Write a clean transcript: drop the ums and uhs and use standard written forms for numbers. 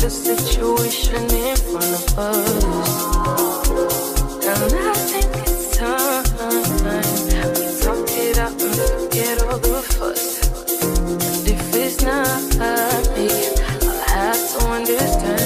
situation in front of us. And I think it's time we talk it out and forget all the fuss. And if it's not me, I'll have to understand.